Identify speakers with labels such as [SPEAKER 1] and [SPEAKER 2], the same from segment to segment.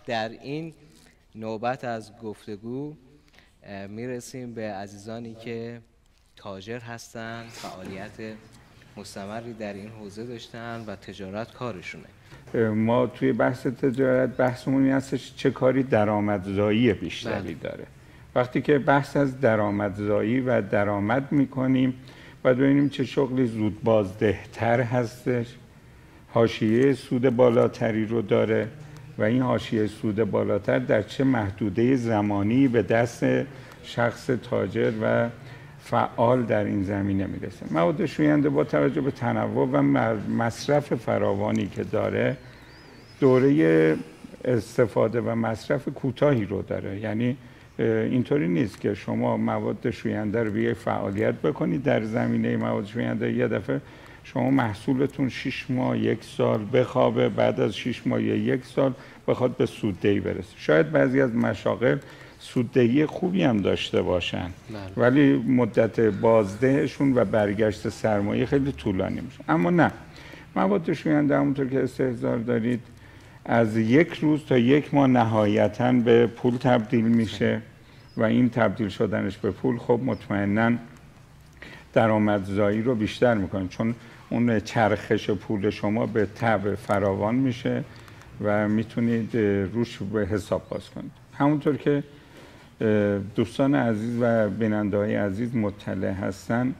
[SPEAKER 1] در این نوبت از گفتگو میرسیم به عزیزانی که تاجر هستن، فعالیت مستمری در این حوزه داشتن و تجارت کارشونه.
[SPEAKER 2] ما توی بحث تجارت بحثمون این هستش چه کاری درآمدزایی بیشتری داره. وقتی که بحث از درآمدزایی و درآمد میکنیم باید ببینیم چه شغلی زود بازدهتر هستش، حاشیه سود بالاتری رو داره و این حاشیه سود بالاتر در چه محدوده زمانی به دست شخص تاجر و فعال در این زمینه میرسه. مواد شوینده با توجه به تنوع و مصرف فراوانی که داره دوره استفاده و مصرف کوتاهی رو داره. یعنی اینطوری نیست که شما مواد شوینده رو بیای فعالیت بکنید در زمینه مواد شوینده، یه دفعه شما محصولتون 6 ماه 1 سال بخوابه، بعد از 6 ماه یا 1 سال بخواد به سوددهی برسه. شاید بعضی از مشاغل سوددهی خوبی هم داشته باشن ولی مدت بازدهشون و برگشت سرمایه خیلی طولانی میشه. اما نه، مواد شوینده همونطور که استحضار دارید از 1 روز تا 1 ماه نهایتاً به پول تبدیل میشه و این تبدیل شدنش به پول خب مطمئناً درآمدزایی رو بیشتر میکنه، چون اون چرخش پول شما به تبع فراوان میشه و میتونید روش به حساب باز کنید. همونطور که دوستان عزیز و بیننده‌های عزیز مطلع هستن،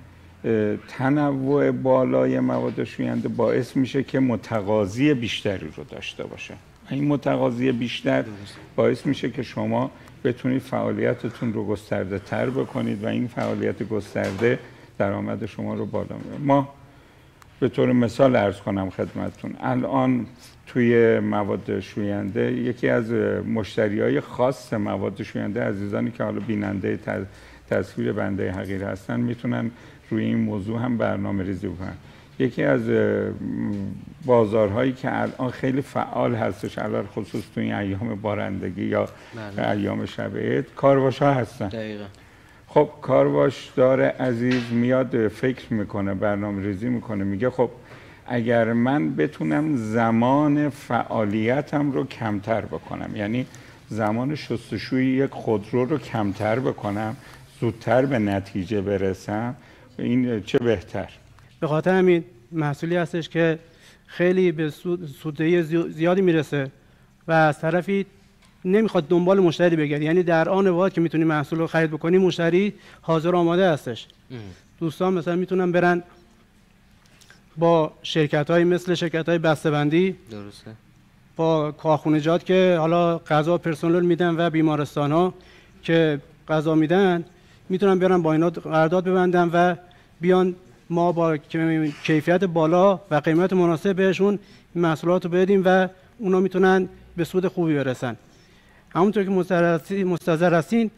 [SPEAKER 2] تنوع بالای مواد شوینده باعث میشه که متقاضی بیشتری رو داشته باشه. این متقاضی بیشتر باعث میشه که شما بتونید فعالیتتون رو گسترده تر بکنید و این فعالیت گسترده درآمد شما رو بالا میبره. ما به طور مثال عرض کنم خدمتتون، الان توی مواد شوینده یکی از مشتریای خاص مواد شوینده، عزیزانی که حالا بیننده تصویر بنده حقیر هستن میتونن روی این موضوع هم برنامه ریزی بکنن. یکی از بازارهایی که الان خیلی فعال هستش، علل خصوص توی این ایام بارندگی یا ایام شب عید، کارواش ها هستن.
[SPEAKER 1] دقیقا.
[SPEAKER 2] خب کارواش داره عزیز میاد فکر میکنه، برنامه ریزی میکنه، میگه خب اگر من بتونم زمان فعالیتم رو کمتر بکنم، یعنی زمان شستشوی یک خودرو رو کمتر بکنم، زودتر به نتیجه برسم، این چه بهتر.
[SPEAKER 3] به خاطر همین محصولی هستش که خیلی به سوددهی زیادی میرسه و از طرفی نمیخواد دنبال مشتری بگردی، یعنی در آن واحد که میتونی محصول رو خرید بکنی مشتری حاضر آماده هستش. دوستان مثلا میتونن برن با شرکت‌های مثل شرکت‌های بسته‌بندی،
[SPEAKER 1] درسته،
[SPEAKER 3] با کارخونجات که حالا غذا پرسنل میدن و بیمارستان‌ها که غذا میدن، میتونن برن با اینا قرارداد ببندن و بیان ما با کیفیت بالا و قیمت مناسب بهشون محصولات رو بدیم و اونا میتونن به سود خوبی برسن. همونطور که مستحضر هستین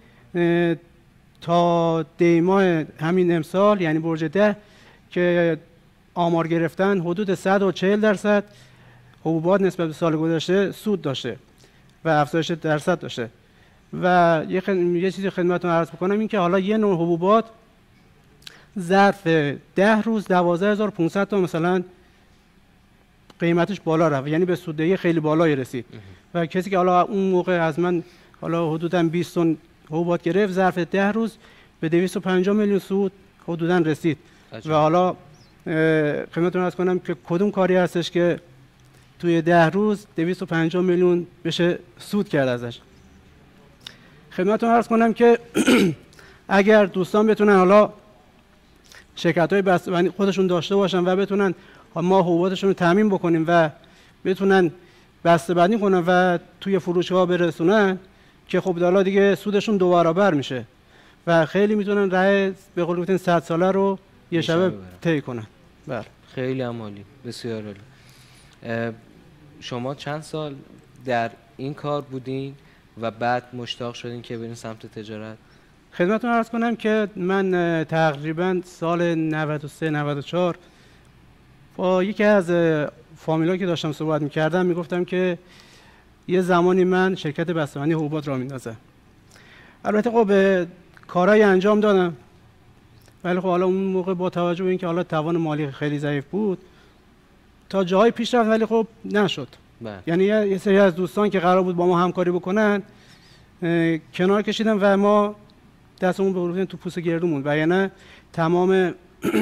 [SPEAKER 3] تا دی ماه همین امسال، یعنی برج 10 که آمار گرفتن، حدود 140% حبوبات نسبت به سال گذشته سود داشته و افزایش درصد داشته. و یه چیزی خدمتتون عرض بکنم، این که حالا یه نوع حبوبات ظرف 10 روز 12500 تا مثلا قیمتش بالا رفت، یعنی به سوددهی خیلی بالایی رسید. و کسی که حالا اون موقع از من حالا حدوداً 20 تن حبوبات گرفت، ظرف 10 روز به 250 میلیون سود حدوداً رسید. و حالا خدمتتون عرض کنم که کدوم کاری هستش که توی 10 روز 250 میلیون بشه سود کرد ازش. خدمتتون عرض کنم که اگر دوستان بتونن حالا شرکت‌های بسته‌بندی خودشون داشته باشن و بتونن ما حبوباتشون رو تامین بکنیم و بتونن بسته‌بندی کنن و توی فروشگاه برسونن، که خب حالا دیگه سودشون 2 برابر میشه و خیلی میتونن راه به قول گفتین 100 ساله رو یه شبه طی کنن. بله،
[SPEAKER 1] خیلی عالی، بسیار عالی. شما چند سال در این کار بودین و بعد مشتاق شدین که برین سمت تجارت؟
[SPEAKER 3] خدمتتون عرض کنم که من تقریبا سال 93 94 با یکی از فامیلا که داشتم صحبت می‌کردم میگفتم که یه زمانی من شرکت بسته‌بندی حبوبات را میندازم. البته خب کارهای انجام دادم، ولی خب حالا اون موقع با توجه به اینکه حالا توان مالی خیلی ضعیف بود تا جایی پیش رفت، ولی خب نشد. یعنی یه سری از دوستان که قرار بود با ما همکاری بکنن کنار کشیدن و ما دستمون بردیم تو پوست گردومون و یعنی تمام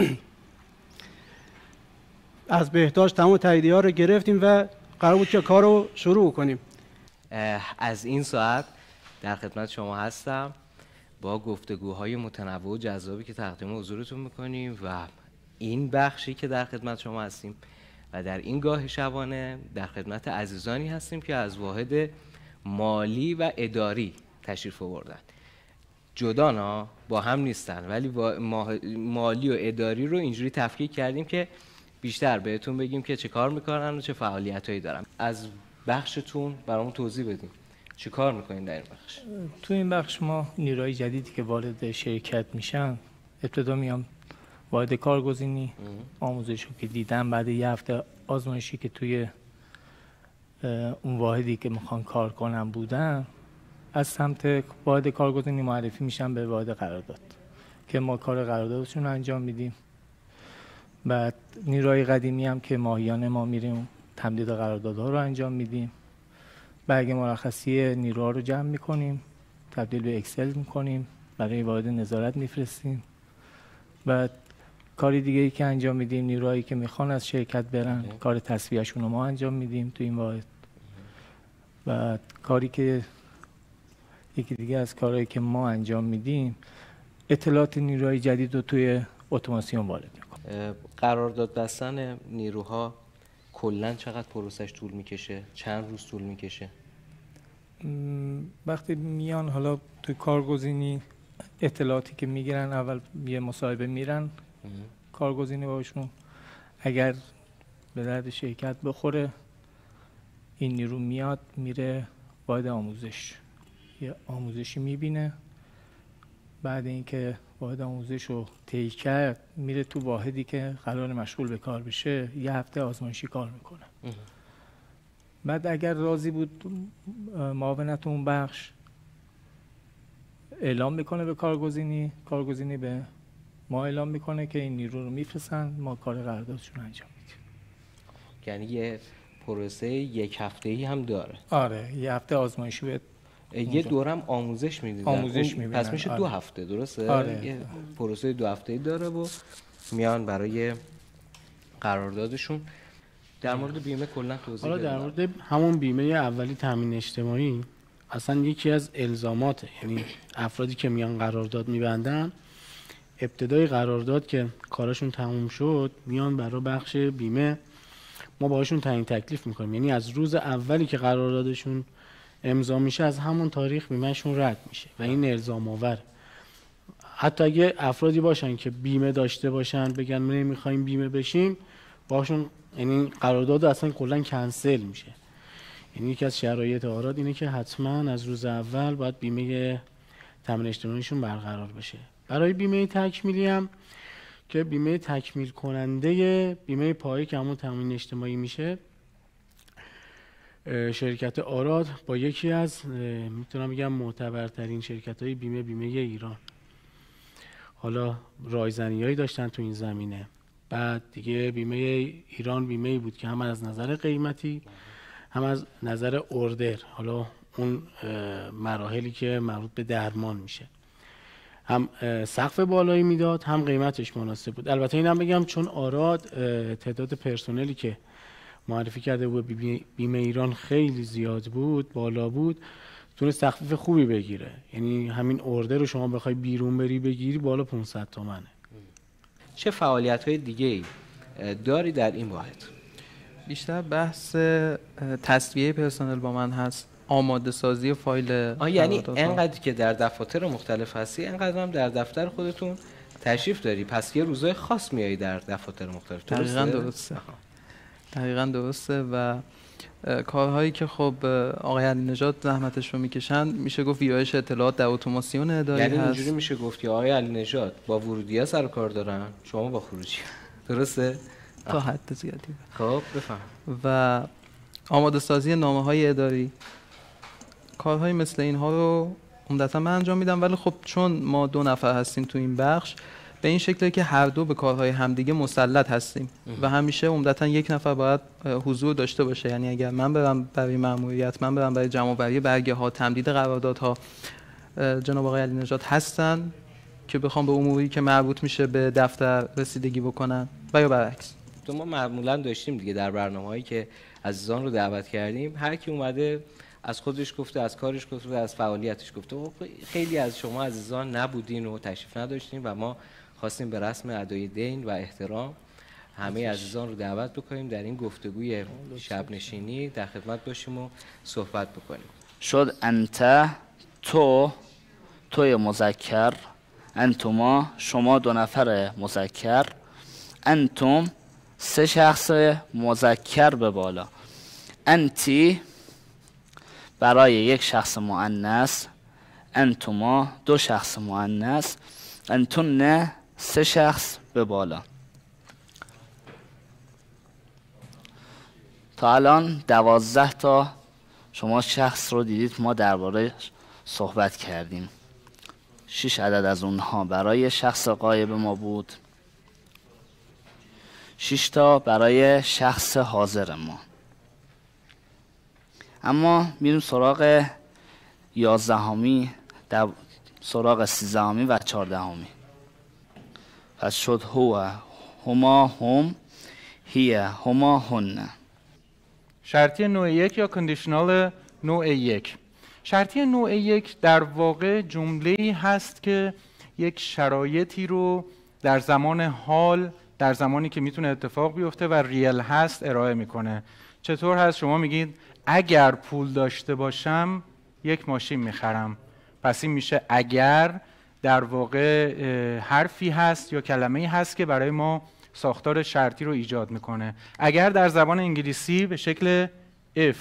[SPEAKER 3] از بهداشت تمام تاییدیه‌ها رو گرفتیم و قرار بود که کار رو شروع کنیم.
[SPEAKER 1] از این ساعت در خدمت شما هستم با گفتگوهای متنوع و جذابی که تقدیم حضورتون میکنیم و این بخشی که در خدمت شما هستیم و در این گاه شبانه در خدمت عزیزانی هستیم که از واحد مالی و اداری تشریف آوردن. جدانا با هم نیستن ولی مالی و اداری رو اینجوری تفکیک کردیم که بیشتر بهتون بگیم که چه کار میکنن و چه فعالیتایی دارن. از بخشتون برامون توضیح بدیم چه کار میکنین در این بخش؟
[SPEAKER 4] تو این بخش ما نیروهای جدیدی که وارد شرکت میشن ابتدا میام واحد کارگزینی آموزش رو که دیدم بعد یه هفته آزمایشی که توی اون واحدی که میخوان کار کنم بودن از سمت واحد کارگزینی معرفی میشن به واحد قرارداد که ما کار قراردادشون رو انجام میدیم. بعد نیروهای قدیمی هم که ماهیانه ما میریم تمدید قراردادها رو انجام میدیم. برگ مرخصی نیروها رو جمع میکنیم تبدیل به اکسل میکنیم برای واحد نظارت میفرستیم. بعد کاری دیگه ای که انجام میدیم نیروهایی که میخوان از شرکت برن کار تصفیهشون رو ما انجام میدیم تو این واحد. بعد کاری که یکی دیگه از کارهایی که ما انجام میدیم اطلاعات نیروهای جدید رو توی اتوماسیون وارد میکنیم.
[SPEAKER 1] قرارداد بستن نیروها کلا چقدر پروسش طول میکشه؟ چند روز طول میکشه؟
[SPEAKER 4] وقتی میان حالا توی کارگزینی اطلاعاتی که میگیرن اول یه مصاحبه میرن کارگزینی باشون اگر به درد شرکت بخوره این نیرو میاد میره واحد آموزش یه آموزشی میبینه. بعد اینکه واحد آموزش رو طی کرد میره تو واحدی که قرار مشغول به کار بشه یه هفته آزمایشی کار میکنه. بعد اگر راضی بود معاونت اون بخش اعلام میکنه به کارگزینی به ما اعلام میکنه که این نیرو رو میفرستن ما کار قراردادشون انجام میدیم.
[SPEAKER 1] یعنی یه پروسه یک هفته‌ای هم داره؟
[SPEAKER 4] آره یه هفته آزمایشی به
[SPEAKER 1] یه دورم آموزش میدید؟
[SPEAKER 4] آموزش میبینن.
[SPEAKER 1] پس میشه 2 هفته درسته؟
[SPEAKER 4] آره.
[SPEAKER 1] یه پروسه 2 هفته‌ای داره و میان برای قراردادشون. در مورد بیمه کلا توضیح
[SPEAKER 5] بدید. در مورد همون بیمه اولی تامین اجتماعی اصلا یکی از الزاماته، یعنی افرادی که میان قرارداد میبندن ابتدای قرارداد که کارشون تموم شد میان برای بخش بیمه ما باهاشون تعیین تکلیف میکنیم. یعنی از روز اولی که قراردادشون امضا میشه از همون تاریخ بیمهشون رد میشه و این الزام آور. حتی اگه افرادی باشن که بیمه داشته باشن بگن ما نمیخوایم بیمه بشیم باهاشون یعنی قرارداد اصلا کلا کنسل میشه. یعنی یکی از شرایط آراد اینه که حتما از روز اول باید بیمه تامین اجتماعیشون برقرار بشه. برای بیمه تکمیلی هم که بیمه تکمیل کننده بیمه پایه که همون تامین اجتماعی میشه شرکت آراد با یکی از میتونم بگم معتبرترین شرکت‌های بیمه ایران. حالا رایزنی‌هایی داشتن تو این زمینه. بعد دیگه بیمه ایران بیمه‌ای بود که هم از نظر قیمتی هم از نظر اوردر، حالا اون مراحلی که مربوط به درمان میشه، هم سقف بالایی میداد هم قیمتش مناسب بود. البته اینم بگم چون آراد تعداد پرسنلی که معرفی کرده بود بیمه ایران خیلی زیاد بود، بالا بود، تونست تخفیف خوبی بگیره. یعنی همین اوردر رو شما بخوای بیرون بری بگیری بالا 500 تومنه.
[SPEAKER 1] چه فعالیت‌های دیگه‌ای داری در این واحد؟
[SPEAKER 6] بیشتر بحث تصفیه پرسنل با من هست، آماده سازی فایل.
[SPEAKER 1] یعنی انقدر که در دفاتر مختلف هستی انقدر هم در دفتر خودتون تشریف داری، پس یه روزای خاص میایی در دفتر مختلف.
[SPEAKER 6] دقیقاً درسته و کارهایی که خب آقای علی نژاد زحمتش رو میکشن میشه گفت ویرایش اطلاعات در اتوماسیون اداری
[SPEAKER 1] یعنی
[SPEAKER 6] هست.
[SPEAKER 1] اینجوری میشه گفت که آقای علی نژاد با ورودی‌ها سر کار دارن، شما با خروجی. درسته؟
[SPEAKER 6] تا حد زیادی.
[SPEAKER 1] خب بفهم.
[SPEAKER 6] و آماده سازی نامه‌های اداری، کارهای مثل اینها رو عمدتاً من انجام میدم، ولی خب چون ما 2 نفر هستیم تو این بخش به این شکله که هر دو به کارهای همدیگه مسلط هستیم و همیشه عمدتاً یک نفر باید حضور داشته باشه. یعنی اگر من برم برای مأموریت، من برم برای جمع‌آوری برگه ها، تمدید قراردادها، جناب آقای علی نژاد هستن که بخوام به اموری که مربوط میشه به دفتر رسیدگی بکنن و یا برعکس.
[SPEAKER 1] تو ما معمولا داشتیم دیگه در برنامه‌هایی که عزیزان رو دعوت کردیم، هر کی اومده از خودش گفته، از کارش گفته، از فعالیتش گفته. خیلی از شما عزیزان نبودین و تشریف نداشتین و ما خواستیم به رسم ادای دین و احترام همه عزیزان رو دعوت بکنیم در این گفتگوی شب نشینی در خدمت باشیم و صحبت بکنیم.
[SPEAKER 7] شد انت، توی مذکر، انتما شما دو نفر مذکر، انتم سه شخص مذکر به بالا، انتی برای یک شخص مؤنث، انتما دو شخص مؤنث، انتن سه شخص به بالا. تا الان 12 تا شما شخص رو دیدید ما درباره صحبت کردیم. 6 عدد از اونها برای شخص غایب ما بود، 6 تا برای شخص حاضر ما. اما میریم سراغ 11می، سراغ 13می و 14می. پس شد هو، هما، هم، هی، هما، هن.
[SPEAKER 2] شرطی نوع یک یا کندیشنال نوع یک. شرطی نوع یک در واقع جمله‌ای هست که یک شرایطی رو در زمان حال، در زمانی که میتونه اتفاق بیفته و ریل هست ارائه میکنه. چطور هست؟ شما میگید اگر پول داشته باشم یک ماشین میخرم. پس این میشه اگر در واقع حرفی هست یا کلمه‌ای هست که برای ما ساختار شرطی رو ایجاد میکنه. اگر در زبان انگلیسی به شکل if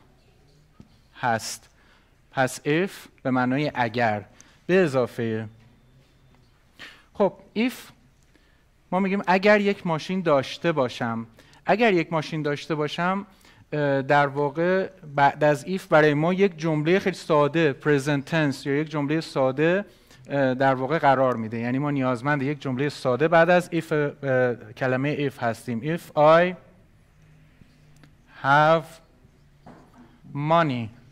[SPEAKER 2] هست. پس if به معنای اگر به اضافه. خب if ما میگیم اگر یک ماشین داشته باشم. اگر یک ماشین داشته باشم در واقع بعد از if برای ما یک جمله خیلی ساده present tense یا یک جمله ساده در واقع قرار میده. یعنی ما نیازمند یک جمله ساده بعد از if کلمه if هستیم. If I have money